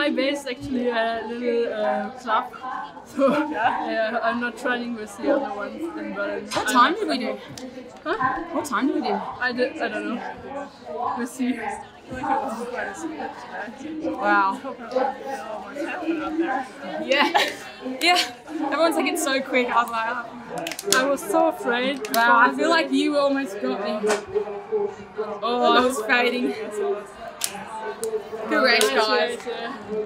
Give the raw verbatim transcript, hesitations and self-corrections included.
my base is actually a little uh, club, so yeah, I'm not training with the other ones in Berlin. What time did we do? Huh? What time did we do? I did. I don't know. We'll see. Wow. Yeah. Yeah. Everyone's like, it's so quick. I was like, oh. I was so afraid. Wow, I feel like you almost got me. Oh, I was fading. Good race, guys.